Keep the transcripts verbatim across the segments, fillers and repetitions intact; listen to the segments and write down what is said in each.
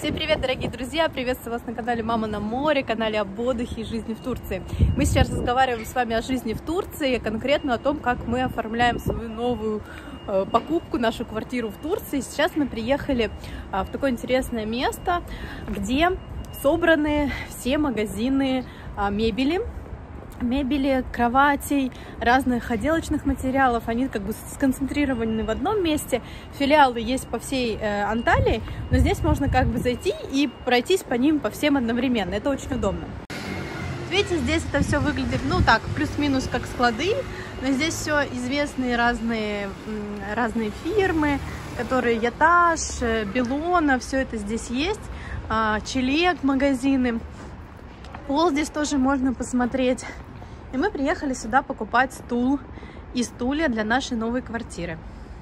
Всем привет, дорогие друзья! Приветствую вас на канале Мама на море, канале об отдыхе и жизни в Турции. Мы сейчас разговариваем с вами о жизни в Турции, конкретно о том, как мы оформляем свою новую э, покупку, нашу квартиру в Турции. Сейчас мы приехали э, в такое интересное место, где собраны все магазины э, мебели. мебели, кроватей, разных отделочных материалов, они как бы сконцентрированы в одном месте. Филиалы есть по всей э, Анталии, но здесь можно как бы зайти и пройтись по ним по всем одновременно. Это очень удобно. Видите, здесь это все выглядит, ну так, плюс-минус как склады, но здесь все известные разные, разные фирмы, которые Яташ, Белона, все это здесь есть, э, Челек, магазины. Пол здесь тоже можно посмотреть. И мы приехали сюда покупать стул и стулья для нашей новой квартиры.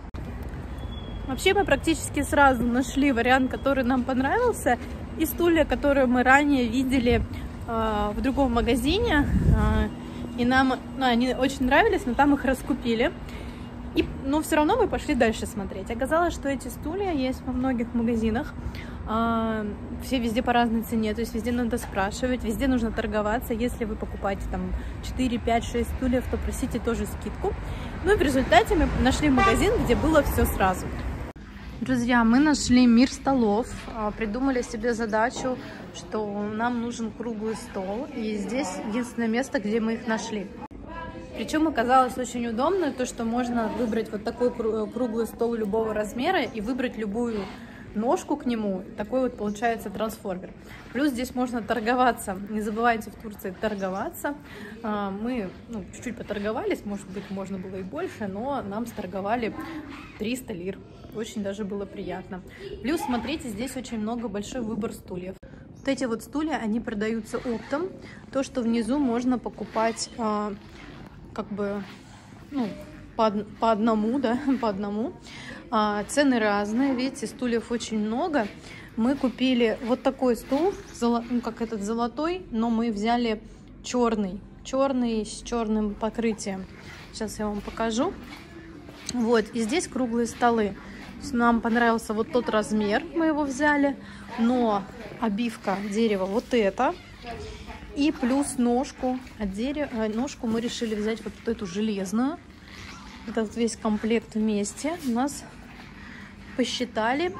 Вообще мы практически сразу нашли вариант, который нам понравился. И стулья, которые мы ранее видели э, в другом магазине. Э, и нам ну, они очень нравились, но там их раскупили. И, но все равно мы пошли дальше смотреть. Оказалось, что эти стулья есть во многих магазинах. А, все везде по разной цене, то есть везде надо спрашивать, везде нужно торговаться. Если вы покупаете там четыре, пять, шесть стульев, то просите тоже скидку. Ну и в результате мы нашли магазин, где было все сразу. Друзья, мы нашли мир столов, придумали себе задачу, что нам нужен круглый стол. И здесь единственное место, где мы их нашли. Причем оказалось очень удобно то, что можно выбрать вот такой круглый стол любого размера и выбрать любую ножку к нему. Такой вот получается трансформер. Плюс здесь можно торговаться. Не забывайте в Турции торговаться. Мы ну, чуть-чуть поторговались, может быть, можно было и больше, но нам сторговали триста лир. Очень даже было приятно. Плюс, смотрите, здесь очень много, большой выбор стульев. Вот эти вот стулья, они продаются оптом. То, что внизу можно покупать как бы, ну, по, по одному, да, по одному. А, цены разные, видите, стульев очень много. Мы купили вот такой стул, ну, как этот золотой, но мы взяли черный, черный с черным покрытием. Сейчас я вам покажу. Вот, и здесь круглые столы. Нам понравился вот тот размер, мы его взяли, но обивка дерева вот это. И плюс ножку от дерева, ножку мы решили взять вот эту железную. Этот весь комплект вместе у нас посчитали.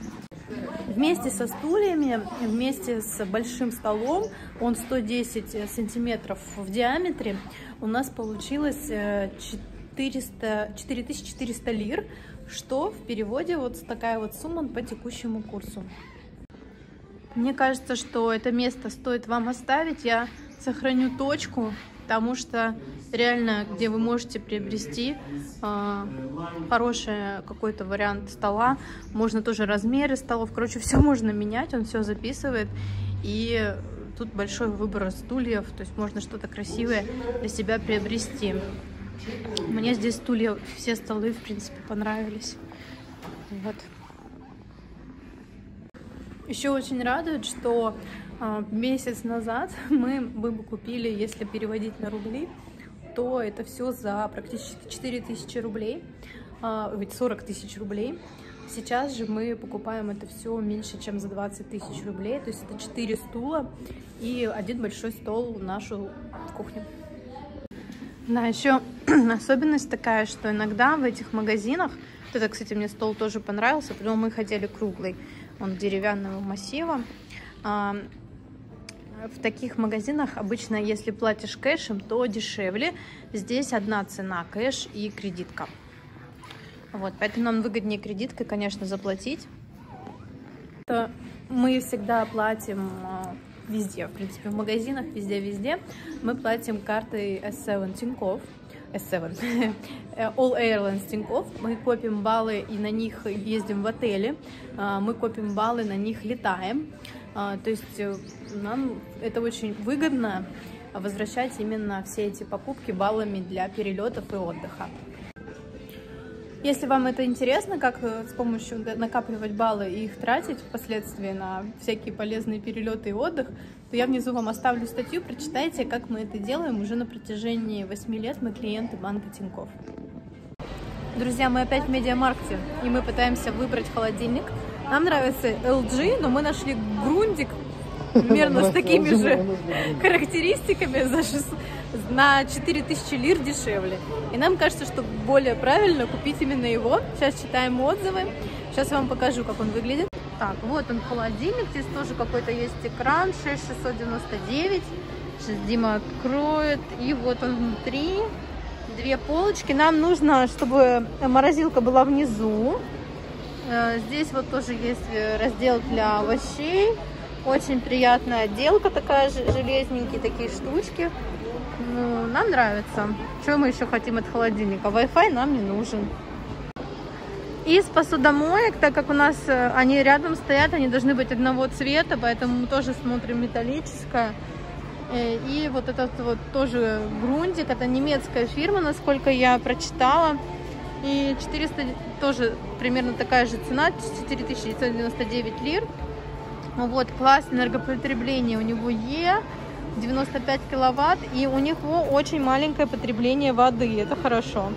Вместе со стульями, вместе с большим столом, он сто десять сантиметров в диаметре, у нас получилось четыреста, четыре тысячи четыреста лир, что в переводе вот такая вот сумма по текущему курсу. Мне кажется, что это место стоит вам оставить. Я сохраню точку, потому что реально, где вы можете приобрести э, хороший какой-то вариант стола. Можно тоже размеры столов. Короче, все можно менять, он все записывает. И тут большой выбор стульев, то есть можно что-то красивое для себя приобрести. Мне здесь стулья, все столы, в принципе, понравились. Вот. Еще очень радует, что э, месяц назад мы бы купили, если переводить на рубли, то это все за практически четыре тысячи рублей, э, сорок тысяч рублей. Сейчас же мы покупаем это все меньше, чем за двадцать тысяч рублей, то есть это четыре стула и один большой стол в нашу кухню. Да, еще особенность такая, что иногда в этих магазинах, вот это, кстати, мне стол тоже понравился, потому мы хотели круглый. Он деревянного массива. В таких магазинах обычно, если платишь кэшем, то дешевле. Здесь одна цена: кэш и кредитка. Вот, поэтому нам выгоднее кредиткой, конечно, заплатить. Мы всегда платим везде, в принципе, в магазинах, везде-везде. Мы платим картой эс семь Тинькофф. эс семь. All Airlines Тинькофф. Мы копим баллы и на них ездим в отели. Мы копим баллы, на них летаем. То есть нам это очень выгодно возвращать именно все эти покупки баллами для перелетов и отдыха. Если вам это интересно, как с помощью накапливать баллы и их тратить впоследствии на всякие полезные перелеты и отдых, то я внизу вам оставлю статью, прочитайте, как мы это делаем. Уже на протяжении восьми лет мы клиенты банка Тинькофф. Друзья, мы опять в Медиамаркте, и мы пытаемся выбрать холодильник. Нам нравится эл джи, но мы нашли Grundig примерно с такими же характеристиками за шесть, на четыре тысячи лир дешевле. И нам кажется, что более правильно купить именно его. Сейчас читаем отзывы. Сейчас я вам покажу, как он выглядит. Так, вот он холодильник. Здесь тоже какой-то есть экран. шесть тысяч шестьсот девяносто девять. Сейчас Дима откроет. И вот он внутри. Две полочки. Нам нужно, чтобы морозилка была внизу. Здесь вот тоже есть раздел для овощей. Очень приятная отделка такая, железненькие такие штучки. Ну, нам нравится. Что мы еще хотим от холодильника? Wi-Fi нам не нужен. Из посудомоек, так как у нас они рядом стоят, они должны быть одного цвета, поэтому мы тоже смотрим металлическое. И вот этот вот тоже Grundig, это немецкая фирма, насколько я прочитала. И четыреста, тоже примерно такая же цена, четыре тысячи девятьсот девяносто девять лир. Вот, класс энергопотребления у него Е, девяносто пять киловатт, и у него очень маленькое потребление воды, это хорошо.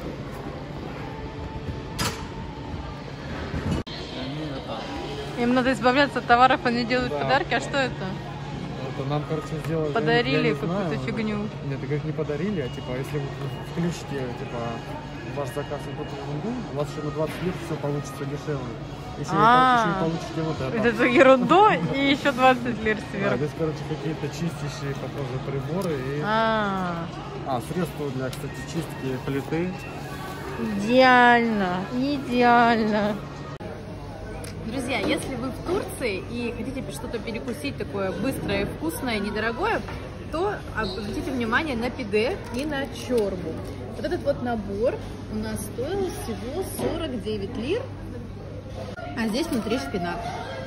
Им надо избавляться от товаров, они делают да. подарки, а что это? Это нам, короче, сделали... Подарили какую-то фигню. Нет, так их не подарили, а типа, если вы включите, типа, ваш заказ вот эту ерунду, у вас еще на двадцать лир все получится дешевле. Еще, а, еще и получите вот это. Это ерунду и еще двадцать лир сверху. Да, здесь, короче, какие-то чистящие, похоже, приборы и... А, а, средства для, кстати, чистки плиты. Идеально, идеально. Друзья, если вы в Турции и хотите что-то перекусить такое быстрое, вкусное, недорогое, то обратите внимание на пиде и на чорбу. Вот этот вот набор у нас стоил всего сорок девять лир, а здесь внутри шпинат.